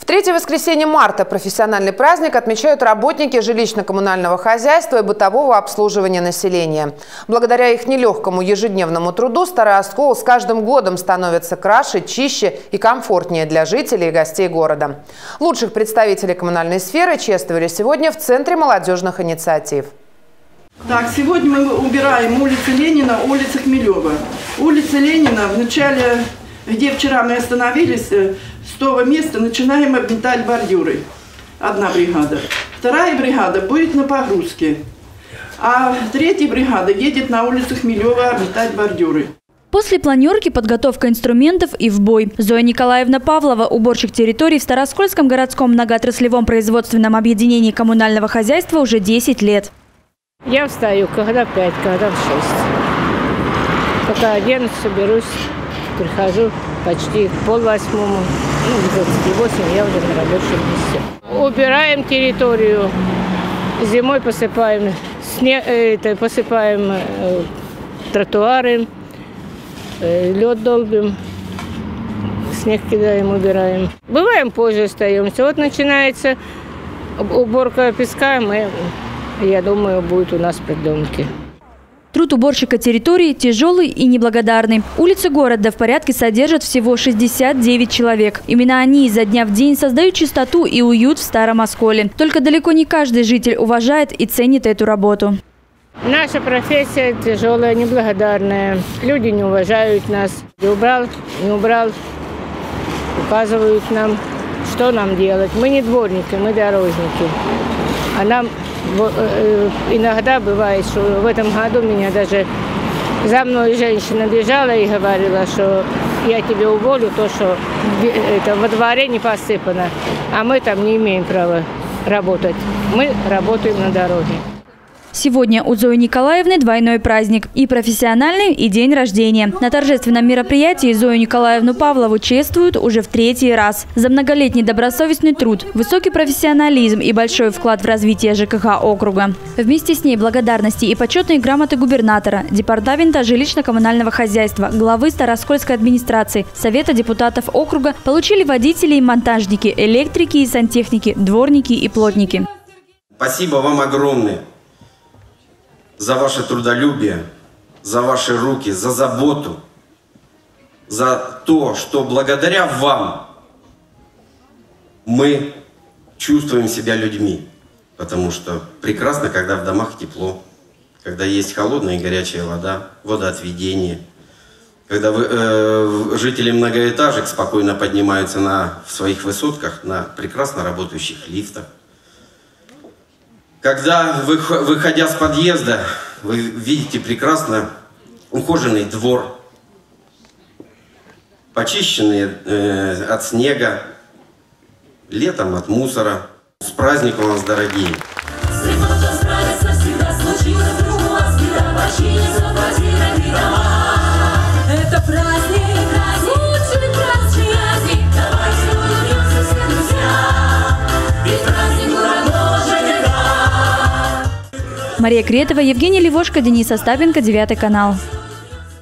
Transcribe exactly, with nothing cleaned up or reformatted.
В третье воскресенье марта профессиональный праздник отмечают работники жилищно-коммунального хозяйства и бытового обслуживания населения. Благодаря их нелегкому ежедневному труду Старый Оскол с каждым годом становится краше, чище и комфортнее для жителей и гостей города. Лучших представителей коммунальной сферы чествовали сегодня в Центре молодежных инициатив. Так, сегодня мы убираем улицу Ленина, улицу Хмелева. Улица Ленина, в начале, где вчера мы остановились, с того места начинаем обметать бордюры. Одна бригада. Вторая бригада будет на погрузке. А третья бригада едет на улицу Хмелева обметать бордюры. После планерки подготовка инструментов и в бой. Зоя Николаевна Павлова, уборщик территорий в Староскольском городском многоотраслевом производственном объединении коммунального хозяйства уже десять лет. Я встаю, когда в пять, когда в шесть. Пока оденусь, соберусь, прихожу почти к полвосьмому, ну, в двадцать восемь я уже на рабочем месте. Убираем территорию, зимой посыпаем, сне, это, посыпаем э, тротуары, э, лед долбим, снег кидаем, убираем. Бываем позже остаемся. Вот начинается уборка песка, мы... Я думаю, будет у нас придомки. Труд уборщика территории тяжелый и неблагодарный. Улицы города в порядке содержат всего шестьдесят девять человек. Именно они изо дня в день создают чистоту и уют в Старом Осколе. Только далеко не каждый житель уважает и ценит эту работу. Наша профессия тяжелая, неблагодарная. Люди не уважают нас. Не убрал, не убрал. Указывают нам, что нам делать. Мы не дворники, мы дорожники. А нам иногда бывает, что в этом году меня даже за мной женщина бежала и говорила, что я тебе уволю то, что это во дворе не посыпано, а мы там не имеем права работать. Мы работаем на дороге. Сегодня у Зои Николаевны двойной праздник – и профессиональный, и день рождения. На торжественном мероприятии Зою Николаевну Павлову чествуют уже в третий раз. За многолетний добросовестный труд, высокий профессионализм и большой вклад в развитие ЖКХ округа. Вместе с ней благодарности и почетные грамоты губернатора, департамента жилищно-коммунального хозяйства, главы Староскольской администрации, Совета депутатов округа получили водители и монтажники, электрики и сантехники, дворники и плотники. Спасибо вам огромное за ваше трудолюбие, за ваши руки, за заботу, за то, что благодаря вам мы чувствуем себя людьми. Потому что прекрасно, когда в домах тепло, когда есть холодная и горячая вода, водоотведение, когда вы, э, жители многоэтажек спокойно поднимаются на, в своих высотках на прекрасно работающих лифтах. Когда, выходя с подъезда, вы видите прекрасно ухоженный двор, почищенный э, от снега, летом от мусора. С праздником вас, дорогие! Это праздник, лучший праздник, давайте улыбнемся все, друзья, ведь праздник Мария Кретова, Евгений Левошко, Денис Остапенко, девятый канал.